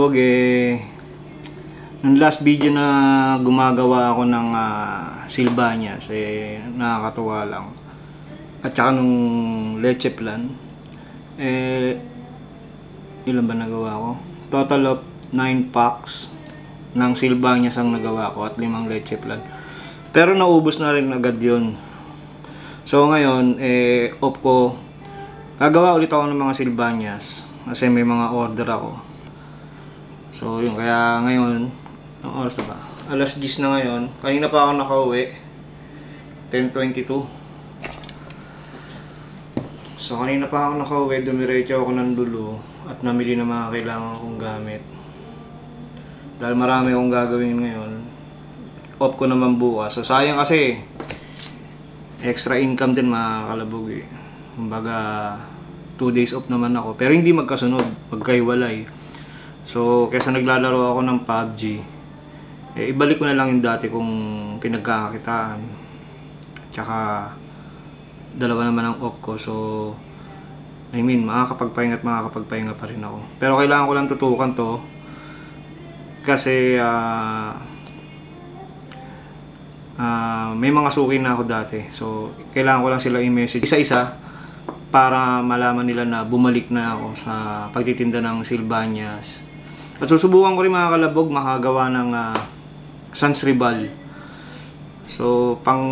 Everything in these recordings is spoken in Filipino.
kalabog nung last video na gumagawa ako ng Silvanias nakakatuwa lang. At saka nung leche plan ilan ba nagawa ko? Total of 9 packs ng Silvanias ang nagawa ko at 5 leche plan. Pero naubos na rin agad yun. So ngayon off ko. Gagawa ulit ako ng mga Silvanias kasi may mga order ako. So yun, kaya ngayon ang oras na ba? Alas 10 na ngayon. Kanina pa ako nakauwi. 10:22. So kanina pa ako nakauwi, dumiretso ako ng Dulo at namili ng mga kailangan kong gamit. Dahil marami akong gagawin ngayon. Off ko naman bukas. So sayang kasi extra income din mga kalabog Kumbaga 2 days off naman ako. Pero hindi magkasunod, magkaiwalay. So kaysa naglalaro ako ng PUBG, ibalik ko na lang yung dati kong pinagkakakitaan. Tsaka dalawa naman ang off ko. So I mean, makakapagpahinga pa rin ako. Pero kailangan ko lang tutukan to kasi may mga suki na ako dati. So kailangan ko lang sila i-message isa-isa para malaman nila na bumalik na ako sa pagtitinda ng Silvanias. At susubukan ko rin mga kalabog makagawa ng Sans Rival. So pang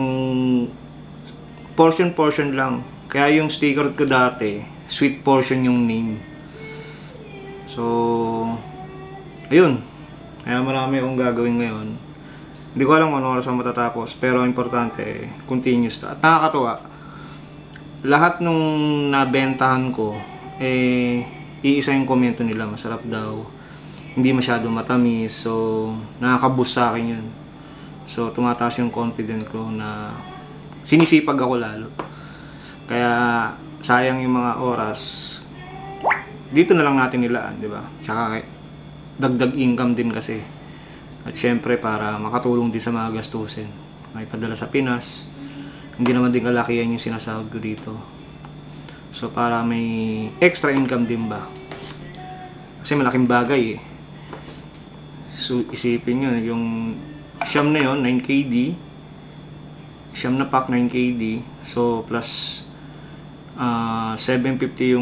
portion lang. Kaya yung sticker ko dati, sweet portion yung name. So ayun. Kaya marami akong gagawin ngayon. Hindi ko alam kung ano oras ako matatapos, pero importante continuous na. At nakakatuwa. Lahat nung nabentahan ko iisa yung komento nila, masarap daw. Hindi masyado matamis, so nakaka-boost sa akin yun. So tumataas yung confidence ko na sinisipag ako lalo. Kaya sayang yung mga oras. Dito na lang natin nilaan, di ba? Tsaka dagdag income din kasi. At syempre para makatulong din sa mga gastusin. May padala sa Pinas. Hindi naman din kalakihan yung sinasahod ko dito. So para may extra income din ba? Kasi malaking bagay So isipin nyo, yung siyam na yun, 9KD. Siyam na pack, 9KD. So plus 750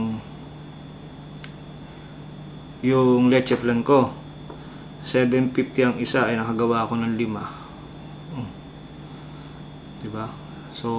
yung leche plan ko. 750 ang isa ay nakagawa ako ng 5. Diba? So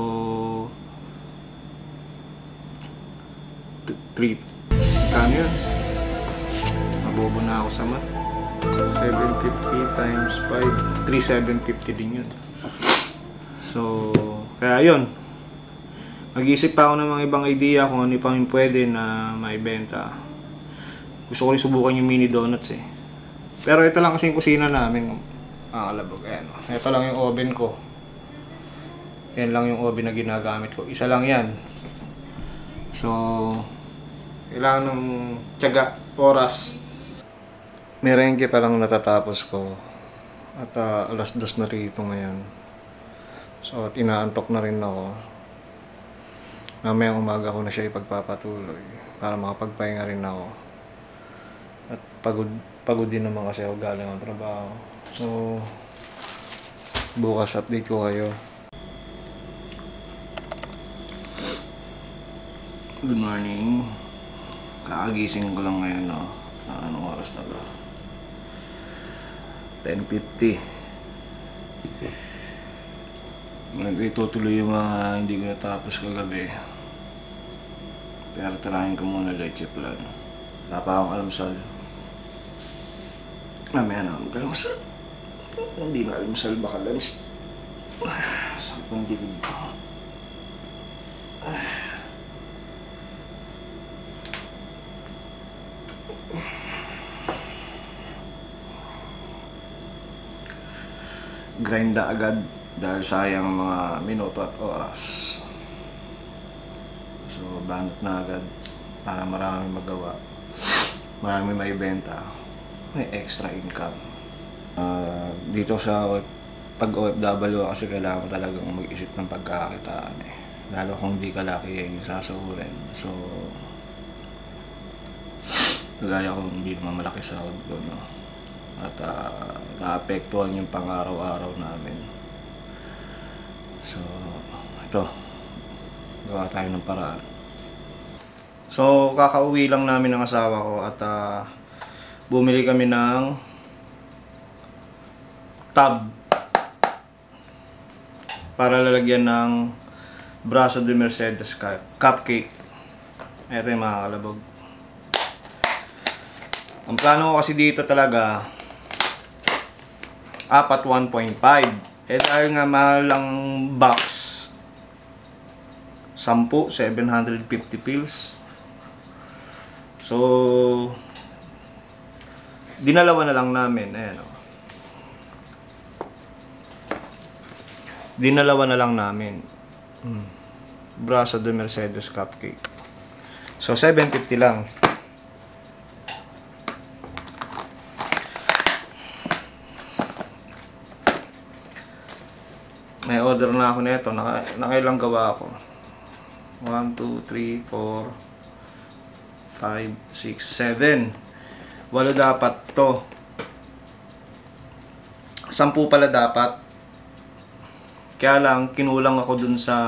3 kano yun? Mabobo na ako sa mat. 750 times 5 3,750 din yun. So kaya yun, mag-iisip pa ako ng mga ibang idea kung ano pa yung pwede na maibenta. Gusto ko rin subukan yung mini donuts Pero ito lang kasi yung kusina namin kalabog. Ito lang yung oven ko. Yan lang yung oven na ginagamit ko. Isa lang yan. So kailangan ng tiyaga, oras. Merengke pa lang natatapos ko. At alas 2 na rito ngayon. So at inaantok na rin ako. Mamayang umaga ko na siya ipagpapatuloy para makapagpahinga rin ako. At pagod din naman kasi ako galing ang trabaho. So bukas update ko kayo. Good morning. Kakagising ko lang ngayon anong oras na ba? 10:50. Itutuloy yung mga hindi ko natapos kagabi. Pero tarahin ko muna leche plan. Wala pa akong almusal. Mamaya na akong almusal. Hindi na almusal, baka lunch. Sakit ng dibig ko. Grind na agad dahil sayang mga minuto at oras. So banat na agad para marami magawa, marami maibenta, may extra income. Dito sa pag OFW kasi kailangan talagang mag-isip ng pagkakakitaan lalo kung di ka laki yung sasahurin. So Kagaya ko, hindi naman malaki sahod ko, no? At naapektuhan yung pang-araw-araw namin. So, ito, gawa tayo ng paraan. So, kakauwi lang namin ng asawa ko at bumili kami ng tub para lalagyan ng Brazo de Mercedes cupcake. Ito yung mga kalabog. Ang plano ko kasi dito talaga 1.5. Dahil nga mahal ang box 10, 750 pills. So dinalawa na lang namin. Ayan, oh. Dinalawa na lang namin. Brazo de Mercedes cupcake. So 750 lang. May order na ako nito. Nakailang gawa ako. 1, 2, 3, 4, 5, 6, 7. 8 dapat to. 10 pala dapat. Kaya lang, kinulang ako dun sa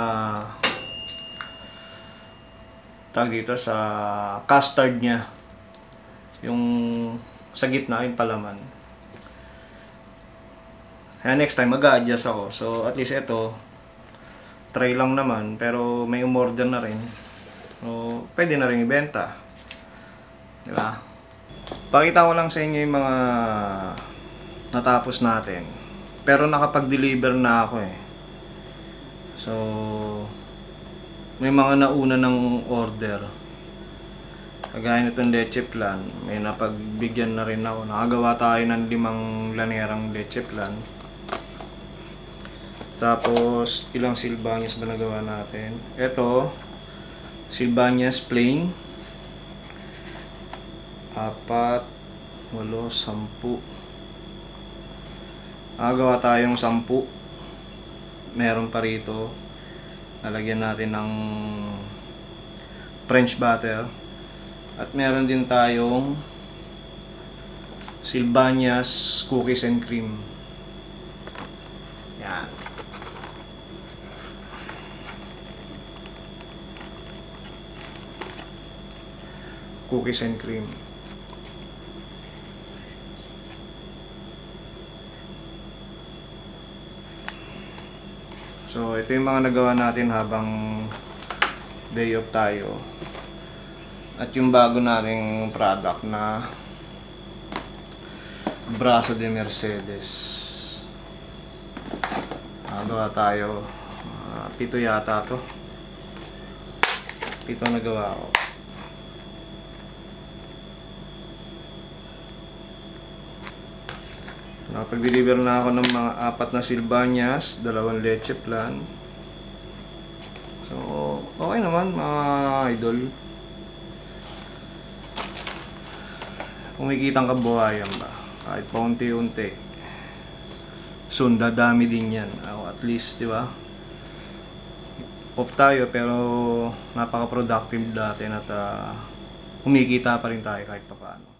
dito sa custard niya. Yung sa gitna, yung palaman. Kaya next time, mag-a-adjust ako. So, at least ito, try lang naman, pero may umorder na rin. So, pwede na rin ibenta. Diba? Pakita ko lang sa inyo yung mga natapos natin. Pero nakapag-deliver na ako eh. So, may mga nauna ng order. Kagaya nitong leche plan, may napagbigyan na rin ako. Nakagawa tayo ng 5 lanerang leche plan. Tapos, ilang Sylvanias ba nagawa natin? Ito, Sylvanias plain. 4, 8, 10. Nakagawa tayong 10. Meron pa rito. Lalagyan natin ng French butter. At meron din tayong Sylvanias cookies and cream. Yan. Cookies and cream. So, ito yung mga nagawa natin habang day off tayo. At yung bago nating product na Brazo de Mercedes. Nagawa tayo. 7 yata to. 7 nagawa ko. Nakapag-deliver na ako ng mga 4 na Sylvanias, 2 leche plan. So, okay naman mga idol. Kumikitang kabuhayan ba? Kahit paunti-unti. Soon, dadami din yan. At least, di ba? Off tayo, pero napaka-productive natin at kumikita pa rin tayo kahit papaano.